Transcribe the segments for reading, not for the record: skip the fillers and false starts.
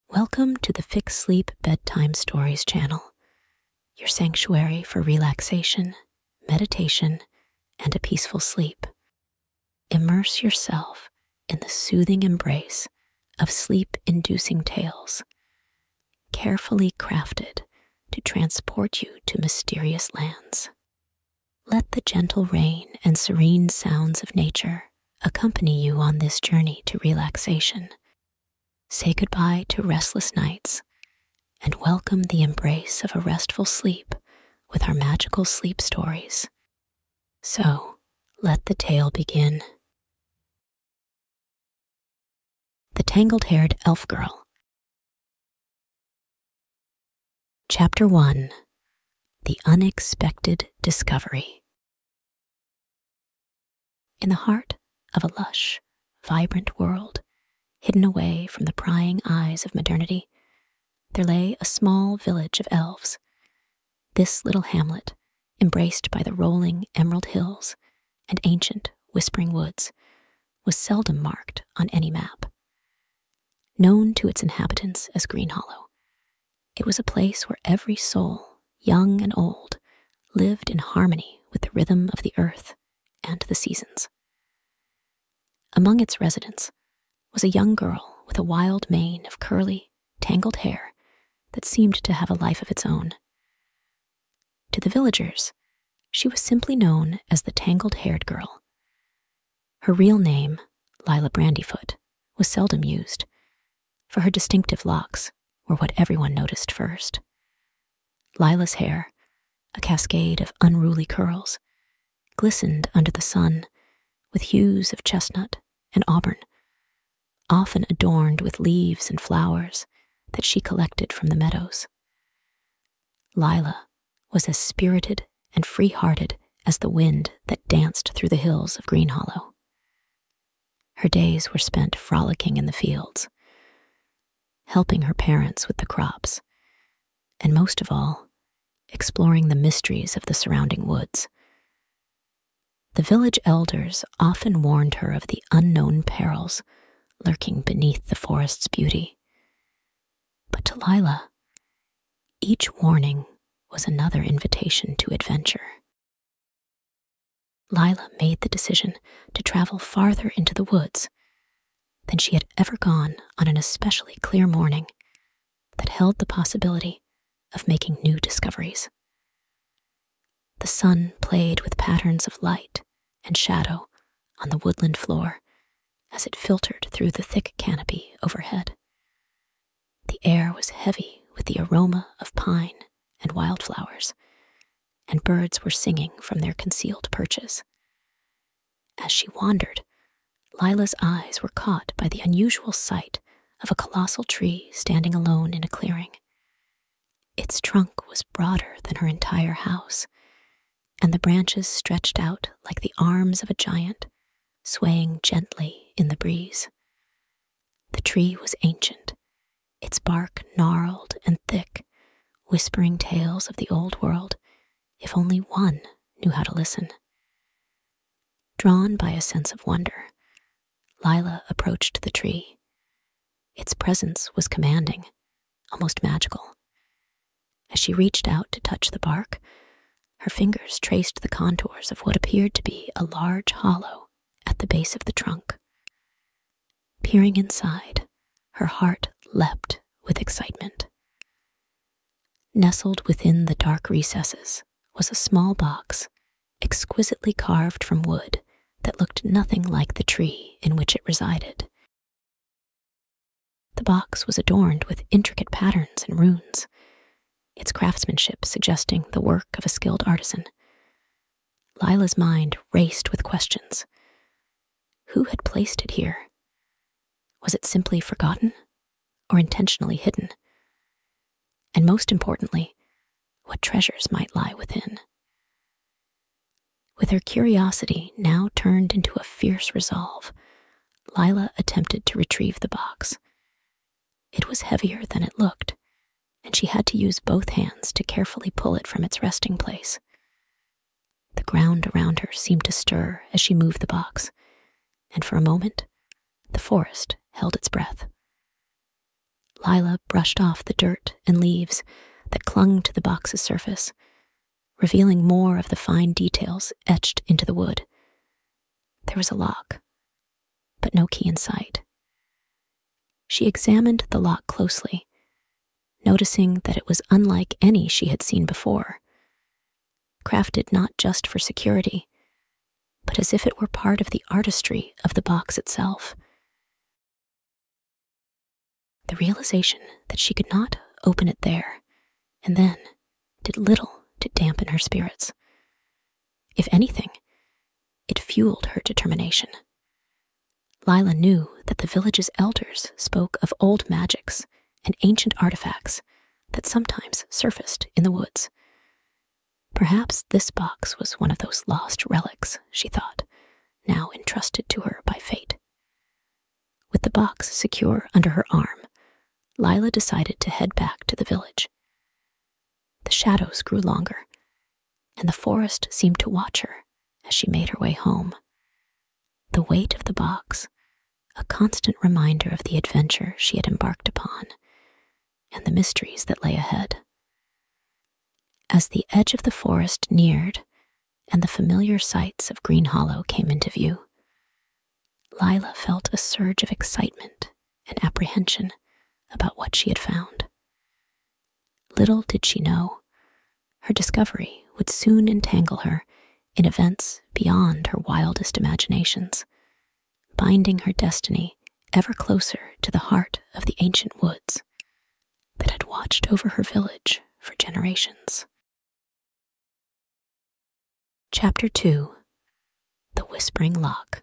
Welcome to the FixSleep Bedtime Stories Channel, your sanctuary for relaxation, meditation, and a peaceful sleep. Immerse yourself in the soothing embrace of sleep-inducing tales, carefully crafted to transport you to mysterious lands. Let the gentle rain and serene sounds of nature accompany you on this journey to relaxation. Say goodbye to restless nights and welcome the embrace of a restful sleep with our magical sleep stories. So, let the tale begin. The Tangled-Haired Elf Girl. Chapter 1. The Unexpected Discovery. In the heart of a lush, vibrant world, hidden away from the prying eyes of modernity, there lay a small village of elves. This little hamlet, embraced by the rolling emerald hills and ancient whispering woods, was seldom marked on any map. Known to its inhabitants as Green Hollow, it was a place where every soul, young and old, lived in harmony with the rhythm of the earth and the seasons. Among its residents was a young girl with a wild mane of curly, tangled hair that seemed to have a life of its own. To the villagers, she was simply known as the Tangled-Haired Girl. Her real name, Lila Brandyfoot, was seldom used, for her distinctive locks were what everyone noticed first. Lila's hair, a cascade of unruly curls, glistened under the sun with hues of chestnut and auburn, often adorned with leaves and flowers that she collected from the meadows. Lila was as spirited and free-hearted as the wind that danced through the hills of Green Hollow. Her days were spent frolicking in the fields, helping her parents with the crops, and most of all, exploring the mysteries of the surrounding woods. The village elders often warned her of the unknown perils lurking beneath the forest's beauty. But to Lila, each warning was another invitation to adventure. Lila made the decision to travel farther into the woods than she had ever gone on an especially clear morning that held the possibility of making new discoveries. The sun played with patterns of light and shadow on the woodland floor as it filtered through the thick canopy overhead. The air was heavy with the aroma of pine and wildflowers, and birds were singing from their concealed perches. As she wandered, Lila's eyes were caught by the unusual sight of a colossal tree standing alone in a clearing. Its trunk was broader than her entire house, and the branches stretched out like the arms of a giant, swaying gently in the breeze. The tree was ancient, its bark gnarled and thick, whispering tales of the old world, if only one knew how to listen. Drawn by a sense of wonder, Lila approached the tree. Its presence was commanding, almost magical. As she reached out to touch the bark, her fingers traced the contours of what appeared to be a large hollow at the base of the trunk. Peering inside, her heart leapt with excitement. Nestled within the dark recesses was a small box, exquisitely carved from wood that looked nothing like the tree in which it resided. The box was adorned with intricate patterns and runes, its craftsmanship suggesting the work of a skilled artisan. Lila's mind raced with questions. Who had placed it here? Was it simply forgotten or intentionally hidden? And most importantly, what treasures might lie within? With her curiosity now turned into a fierce resolve, Lila attempted to retrieve the box. It was heavier than it looked, and she had to use both hands to carefully pull it from its resting place. The ground around her seemed to stir as she moved the box, and for a moment, the forest held its breath. Lila brushed off the dirt and leaves that clung to the box's surface, revealing more of the fine details etched into the wood. There was a lock, but no key in sight. She examined the lock closely, noticing that it was unlike any she had seen before, crafted not just for security, but as if it were part of the artistry of the box itself. The realization that she could not open it there and then did little to dampen her spirits. If anything, it fueled her determination. Lila knew that the village's elders spoke of old magics and ancient artifacts that sometimes surfaced in the woods. Perhaps this box was one of those lost relics, she thought, now entrusted to her by fate. With the box secure under her arm, Lila decided to head back to the village. The shadows grew longer, and the forest seemed to watch her as she made her way home. The weight of the box, a constant reminder of the adventure she had embarked upon, and the mysteries that lay ahead. As the edge of the forest neared, and the familiar sights of Green Hollow came into view, Lila felt a surge of excitement and apprehension about what she had found. Little did she know, her discovery would soon entangle her in events beyond her wildest imaginations, binding her destiny ever closer to the heart of the ancient woods that had watched over her village for generations. Chapter 2: The Whispering Lock.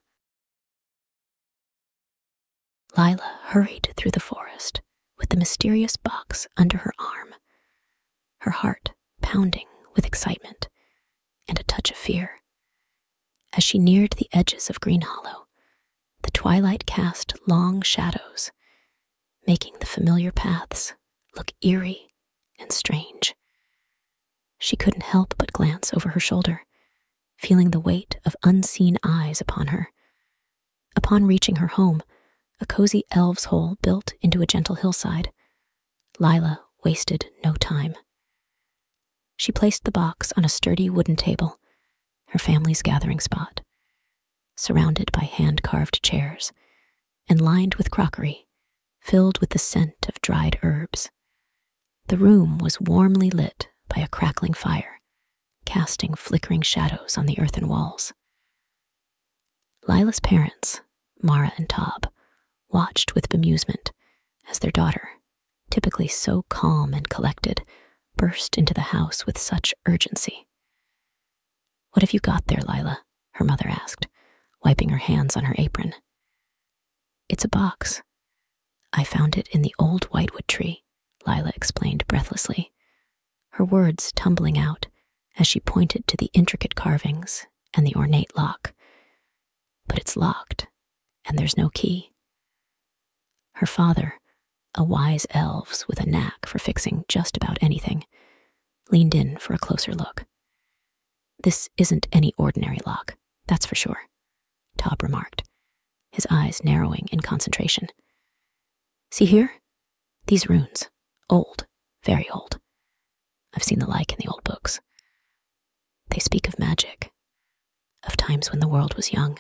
Lila hurried through the forest with the mysterious box under her arm, her heart pounding with excitement and a touch of fear. As she neared the edges of Green Hollow, the twilight cast long shadows, making the familiar paths look eerie and strange. She couldn't help but glance over her shoulder, feeling the weight of unseen eyes upon her. Upon reaching her home, a cozy elves' hole built into a gentle hillside, Lila wasted no time. She placed the box on a sturdy wooden table, her family's gathering spot, surrounded by hand-carved chairs and lined with crockery, filled with the scent of dried herbs. The room was warmly lit by a crackling fire, casting flickering shadows on the earthen walls. Lila's parents, Mara and Tob, watched with bemusement as their daughter, typically so calm and collected, burst into the house with such urgency. "What have you got there, Lila?" her mother asked, wiping her hands on her apron. "It's a box. I found it in the old whitewood tree," Lila explained breathlessly, her words tumbling out as she pointed to the intricate carvings and the ornate lock. "But it's locked, and there's no key." Her father, a wise elf with a knack for fixing just about anything, leaned in for a closer look. "This isn't any ordinary lock, that's for sure," Tob remarked, his eyes narrowing in concentration. "See here? These runes. Old, very old. I've seen the like in the old books. They speak of magic, of times when the world was young."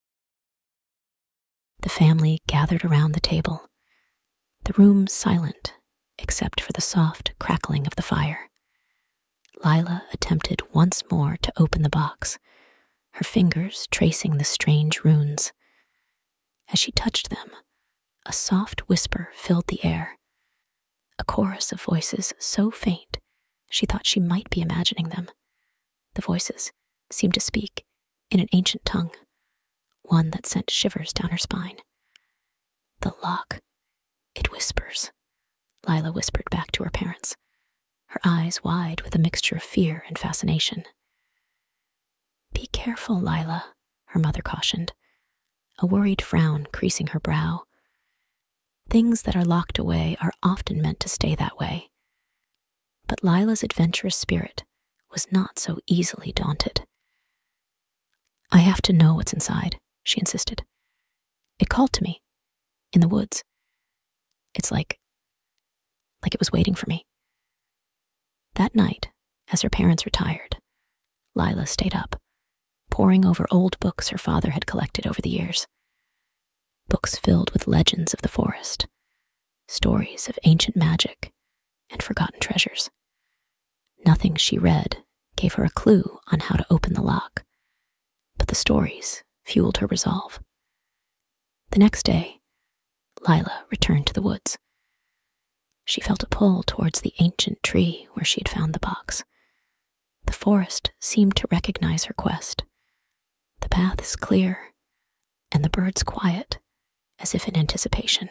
The family gathered around the table, the room silent except for the soft crackling of the fire. Lila attempted once more to open the box, her fingers tracing the strange runes. As she touched them, a soft whisper filled the air, a chorus of voices so faint she thought she might be imagining them. The voices seemed to speak in an ancient tongue, one that sent shivers down her spine. "The lock, it whispers," Lila whispered back to her parents, her eyes wide with a mixture of fear and fascination. "Be careful, Lila," her mother cautioned, a worried frown creasing her brow. Things that are locked away are often meant to stay that way. But Lila's adventurous spirit was not so easily daunted. "I have to know what's inside," she insisted. "It called to me, in the woods. It's like like it was waiting for me. That night, as her parents retired, Lila stayed up, poring over old books her father had collected over the years. Books filled with legends of the forest, stories of ancient magic, and forgotten treasures. Nothing she read gave her a clue on how to open the lock, but the stories fueled her resolve. The next day, Lila returned to the woods. She felt a pull towards the ancient tree where she had found the box. The forest seemed to recognize her quest. The paths clear, and the birds quiet, as if in anticipation.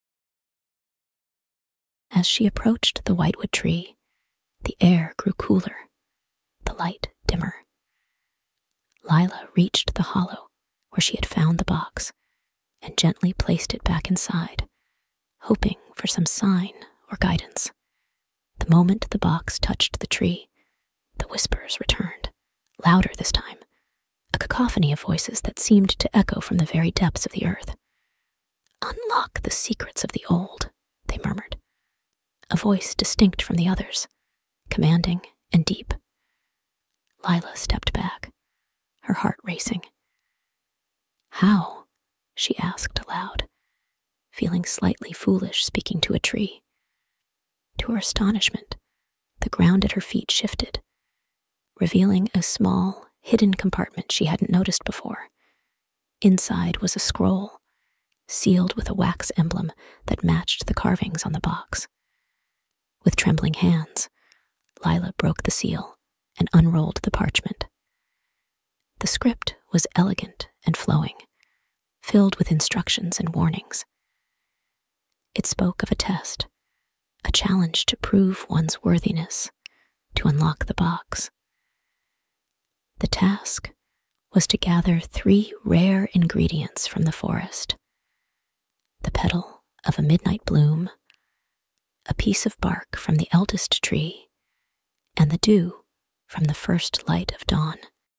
As she approached the whitewood tree, the air grew cooler, the light dimmer. Lila reached the hollow where she had found the box and gently placed it back inside, hoping for some sign or guidance. The moment the box touched the tree, the whispers returned, louder this time, a cacophony of voices that seemed to echo from the very depths of the earth. "Unlock the secrets of the old," they murmured, a voice distinct from the others, commanding and deep. Lila stepped back, her heart racing. "How?" she asked aloud, feeling slightly foolish speaking to a tree. To her astonishment, the ground at her feet shifted, revealing a small, hidden compartment she hadn't noticed before. Inside was a scroll, sealed with a wax emblem that matched the carvings on the box. With trembling hands, Lila broke the seal and unrolled the parchment. The script was elegant and flowing, filled with instructions and warnings. It spoke of a test, a challenge to prove one's worthiness, to unlock the box. The task was to gather 3 rare ingredients from the forest: the petal of a midnight bloom, a piece of bark from the eldest tree, and the dew from the first light of dawn.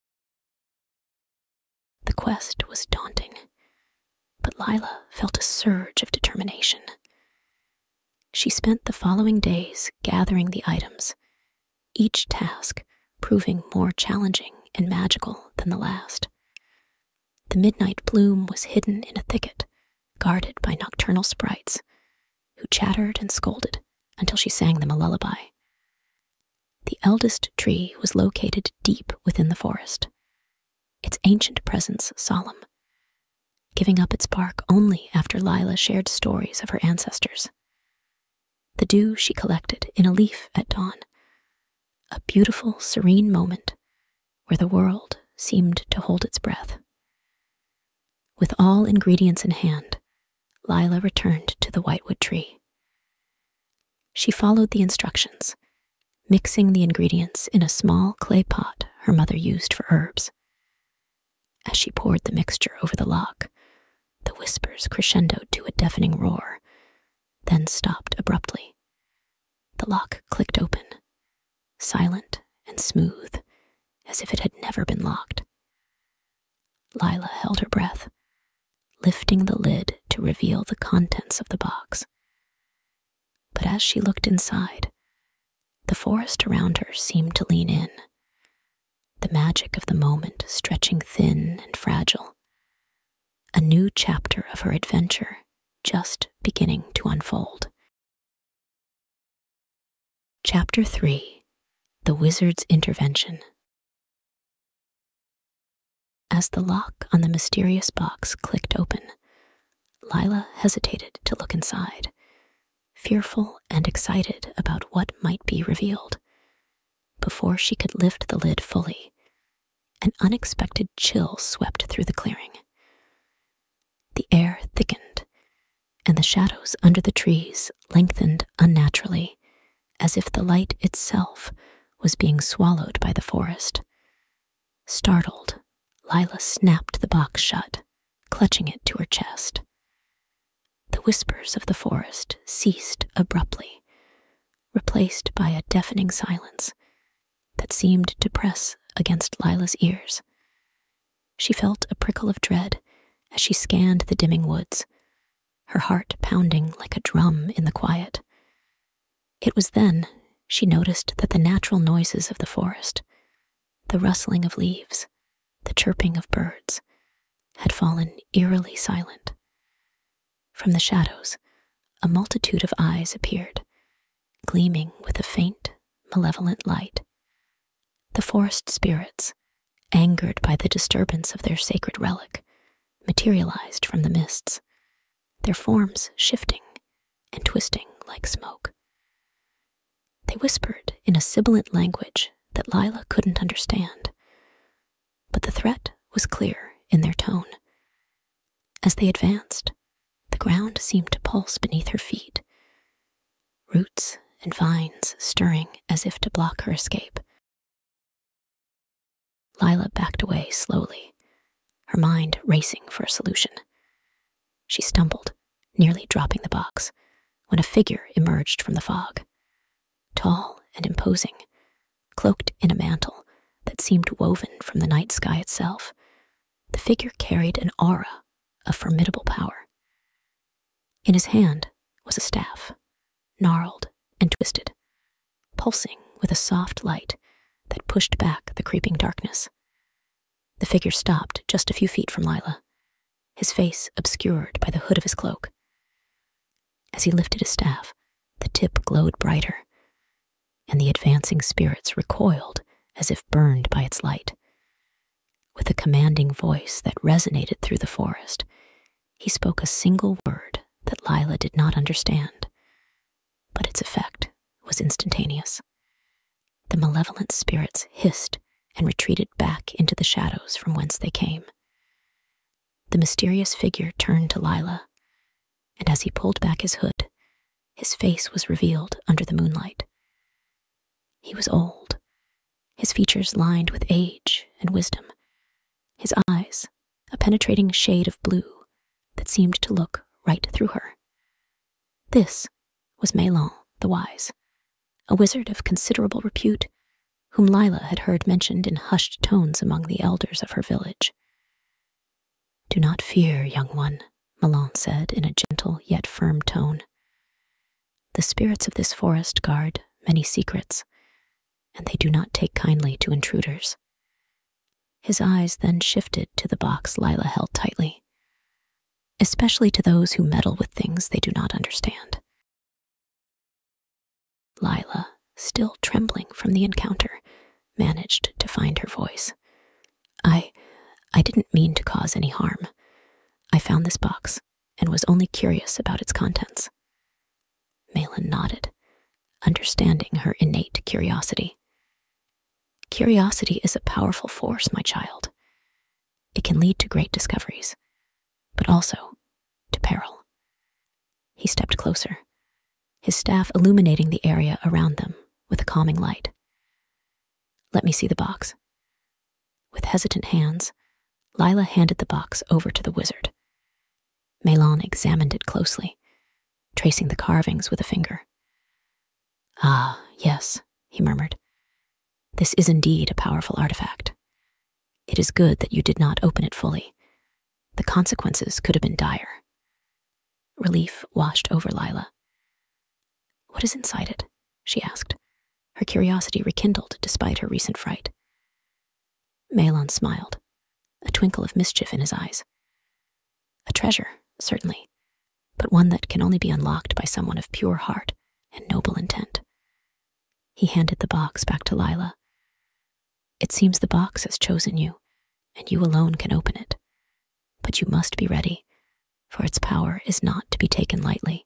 The quest was daunting, but Lila felt a surge of determination. She spent the following days gathering the items, each task proving more challenging and magical than the last. The midnight bloom was hidden in a thicket, guarded by nocturnal sprites, who chattered and scolded until she sang them a lullaby. The eldest tree was located deep within the forest, its ancient presence solemn, giving up its bark only after Lila shared stories of her ancestors. The dew she collected in a leaf at dawn, a beautiful, serene moment where the world seemed to hold its breath. With all ingredients in hand, Lila returned to the whitewood tree. She followed the instructions, mixing the ingredients in a small clay pot her mother used for herbs. As she poured the mixture over the lock, the whispers crescendoed to a deafening roar, then stopped abruptly. The lock clicked open, silent and smooth, as if it had never been locked. Lila held her breath, lifting the lid to reveal the contents of the box. But as she looked inside, the forest around her seemed to lean in, the magic of the moment stretching thin and fragile, a new chapter of her adventure just beginning to unfold. Chapter 3: The Wizard's Intervention. As the lock on the mysterious box clicked open, Lila hesitated to look inside, fearful and excited about what might be revealed. Before she could lift the lid fully, an unexpected chill swept through the clearing. The air thickened, and the shadows under the trees lengthened unnaturally, as if the light itself was being swallowed by the forest. Startled, Lila snapped the box shut, clutching it to her chest. The whispers of the forest ceased abruptly, replaced by a deafening silence that seemed to press against Lila's ears. She felt a prickle of dread as she scanned the dimming woods, her heart pounding like a drum in the quiet. It was then she noticed that the natural noises of the forest, the rustling of leaves, the chirping of birds, had fallen eerily silent. From the shadows, a multitude of eyes appeared, gleaming with a faint, malevolent light. The forest spirits, angered by the disturbance of their sacred relic, materialized from the mists, their forms shifting and twisting like smoke. They whispered in a sibilant language that Lila couldn't understand, but the threat was clear in their tone. As they advanced, the ground seemed to pulse beneath her feet, roots and vines stirring as if to block her escape. Lila backed away slowly, her mind racing for a solution. She stumbled, nearly dropping the box, when a figure emerged from the fog. Tall and imposing, cloaked in a mantle that seemed woven from the night sky itself, the figure carried an aura of formidable power. In his hand was a staff, gnarled and twisted, pulsing with a soft light that pushed back the creeping darkness. The figure stopped just a few feet from Lila, his face obscured by the hood of his cloak. As he lifted his staff, the tip glowed brighter, and the advancing spirits recoiled as if burned by its light. With a commanding voice that resonated through the forest, he spoke a single word that Lila did not understand, but its effect was instantaneous. The malevolent spirits hissed and retreated back into the shadows from whence they came. The mysterious figure turned to Lila, and as he pulled back his hood, his face was revealed under the moonlight. He was old, his features lined with age and wisdom, his eyes a penetrating shade of blue that seemed to look right through her. This was Melon the Wise, a wizard of considerable repute, whom Lila had heard mentioned in hushed tones among the elders of her village. "Do not fear, young one," Melon said in a gentle yet firm tone. "The spirits of this forest guard many secrets, and they do not take kindly to intruders." His eyes then shifted to the box Lila held tightly, especially to those who meddle with things they do not understand. Lila, still trembling from the encounter, managed to find her voice. I didn't mean to cause any harm. I found this box and was only curious about its contents." Malin nodded, understanding her innate curiosity. "Curiosity is a powerful force, my child. It can lead to great discoveries, but also to peril." He stepped closer, his staff illuminating the area around them with a calming light. "Let me see the box." With hesitant hands, Lila handed the box over to the wizard. Melon examined it closely, tracing the carvings with a finger. "Ah, yes," he murmured. "This is indeed a powerful artifact. It is good that you did not open it fully. The consequences could have been dire." Relief washed over Lila. "What is inside it?" she asked, her curiosity rekindled despite her recent fright. Melon smiled, a twinkle of mischief in his eyes. "A treasure, certainly, but one that can only be unlocked by someone of pure heart and noble intent." He handed the box back to Lila. "It seems the box has chosen you, and you alone can open it. But you must be ready, for its power is not to be taken lightly."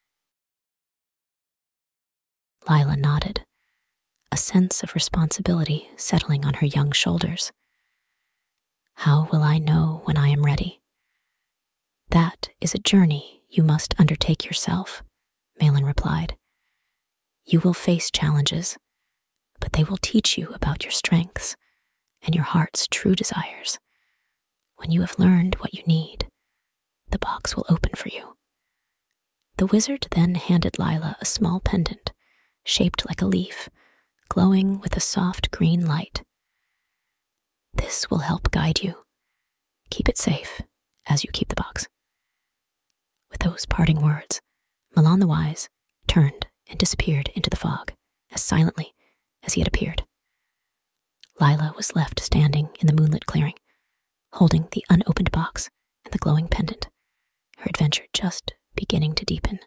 Lila nodded, a sense of responsibility settling on her young shoulders. "How will I know when I am ready?" "That is a journey you must undertake yourself," Malin replied. "You will face challenges, but they will teach you about your strengths and your heart's true desires. When you have learned what you need, the box will open for you." The wizard then handed Lila a small pendant, shaped like a leaf, glowing with a soft green light. "This will help guide you. Keep it safe as you keep the box." With those parting words, Melon the Wise turned and disappeared into the fog as silently as he had appeared. Lila was left standing in the moonlit clearing, holding the unopened box and the glowing pendant, her adventure just beginning to deepen.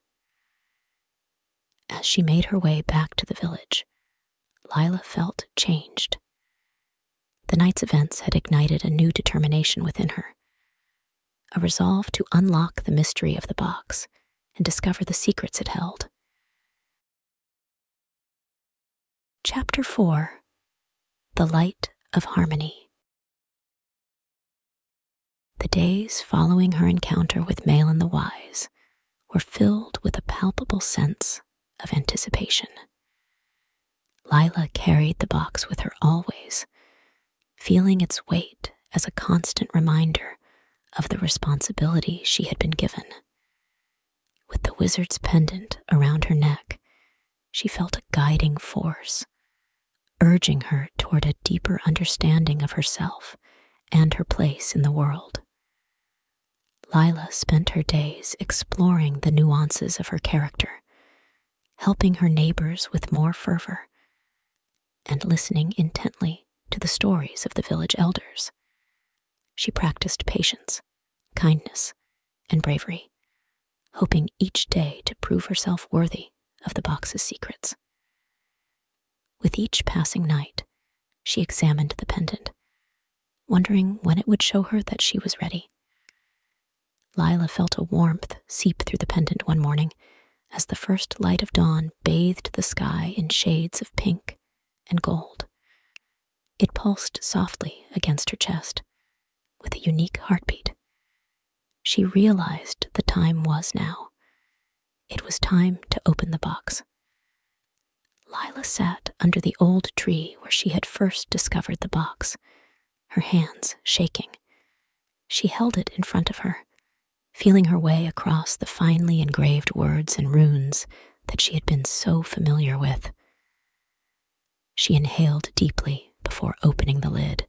As she made her way back to the village, Lila felt changed. The night's events had ignited a new determination within her, a resolve to unlock the mystery of the box and discover the secrets it held. Chapter 4: The Light of Harmony. The days following her encounter with Malin the Wise were filled with a palpable sense of anticipation. Lila carried the box with her always, feeling its weight as a constant reminder of the responsibility she had been given. With the wizard's pendant around her neck, she felt a guiding force, urging her toward a deeper understanding of herself and her place in the world. Lila spent her days exploring the nuances of her character, helping her neighbors with more fervor, and listening intently to the stories of the village elders. She practiced patience, kindness, and bravery, hoping each day to prove herself worthy of the box's secrets. With each passing night, she examined the pendant, wondering when it would show her that she was ready. Lila felt a warmth seep through the pendant one morning as the first light of dawn bathed the sky in shades of pink and gold. It pulsed softly against her chest, with a unique heartbeat. She realized the time was now. It was time to open the box. Lila sat under the old tree where she had first discovered the box, her hands shaking. She held it in front of her, feeling her way across the finely engraved words and runes that she had been so familiar with. She inhaled deeply before opening the lid.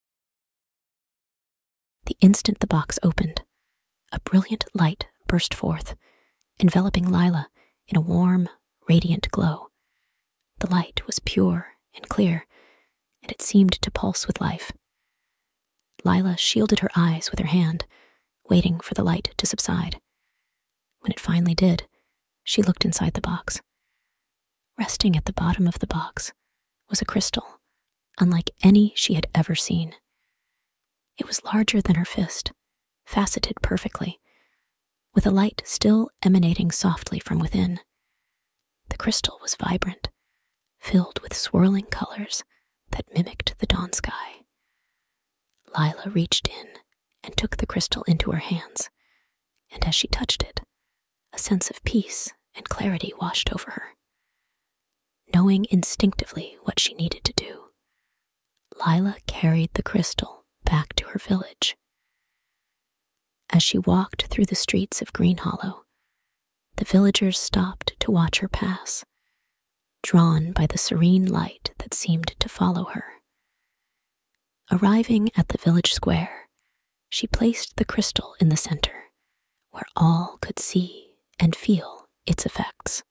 The instant the box opened, a brilliant light burst forth, enveloping Lila in a warm, radiant glow. The light was pure and clear, and it seemed to pulse with life. Lila shielded her eyes with her hand, waiting for the light to subside. When it finally did, she looked inside the box. Resting at the bottom of the box was a crystal, unlike any she had ever seen. It was larger than her fist, faceted perfectly, with a light still emanating softly from within. The crystal was vibrant, filled with swirling colors that mimicked the dawn sky. Lila reached in and took the crystal into her hands, and as she touched it, a sense of peace and clarity washed over her. Knowing instinctively what she needed to do, Lila carried the crystal back to her village. As she walked through the streets of Green Hollow, the villagers stopped to watch her pass, drawn by the serene light that seemed to follow her. Arriving at the village square, she placed the crystal in the center, where all could see and feel its effects.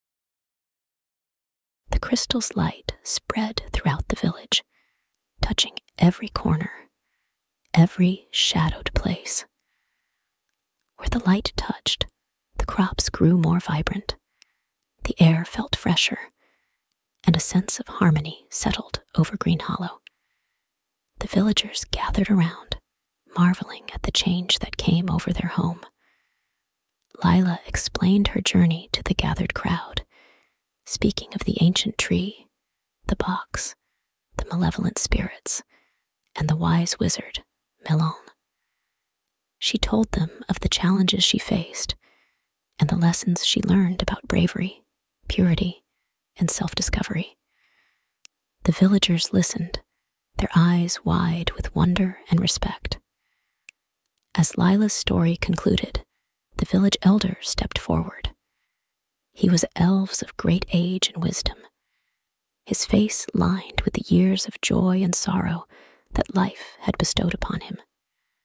The crystal's light spread throughout the village, touching every corner, every shadowed place. Where the light touched, the crops grew more vibrant, the air felt fresher, and a sense of harmony settled over Green Hollow. The villagers gathered around, marveling at the change that came over their home. Lila explained her journey to the gathered crowd, speaking of the ancient tree, the box, the malevolent spirits, and the wise wizard, Melon. She told them of the challenges she faced and the lessons she learned about bravery, purity, and self-discovery. The villagers listened, their eyes wide with wonder and respect. As Lila's story concluded, the village elder stepped forward. He was elves of great age and wisdom, his face lined with the years of joy and sorrow that life had bestowed upon him.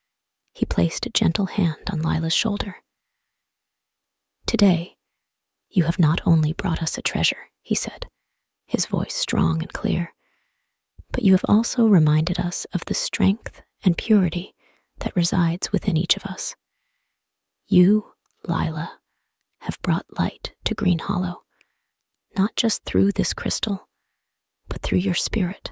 He placed a gentle hand on Lila's shoulder. Today, "You have not only brought us a treasure," he said, his voice strong and clear, "but you have also reminded us of the strength and purity that resides within each of us. You, Lila, have brought light to Green Hollow, not just through this crystal, but through your spirit."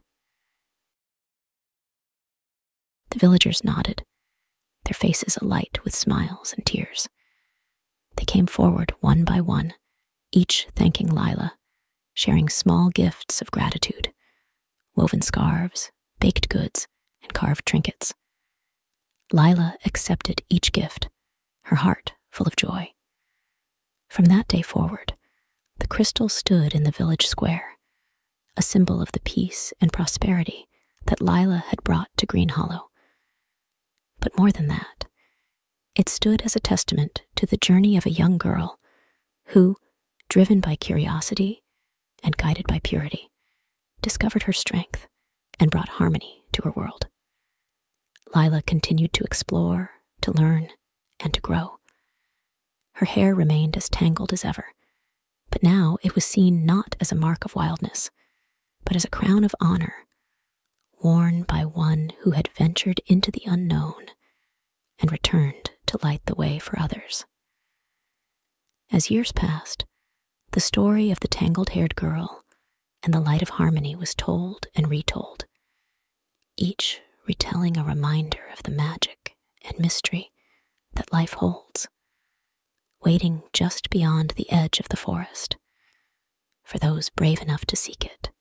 The villagers nodded, their faces alight with smiles and tears. They came forward one by one, each thanking Lila, sharing small gifts of gratitude, woven scarves, baked goods, and carved trinkets. Lila accepted each gift, her heart full of joy. From that day forward, the crystal stood in the village square, a symbol of the peace and prosperity that Lila had brought to Green Hollow. But more than that, it stood as a testament to the journey of a young girl who, driven by curiosity and guided by purity, discovered her strength and brought harmony to her world. Lila continued to explore, to learn, and to grow. Her hair remained as tangled as ever, but now it was seen not as a mark of wildness, but as a crown of honor, worn by one who had ventured into the unknown and returned to light the way for others. As years passed, the story of the Tangled-Haired Girl and the light of harmony was told and retold, each retelling a reminder of the magic and mystery that life holds, waiting just beyond the edge of the forest for those brave enough to seek it.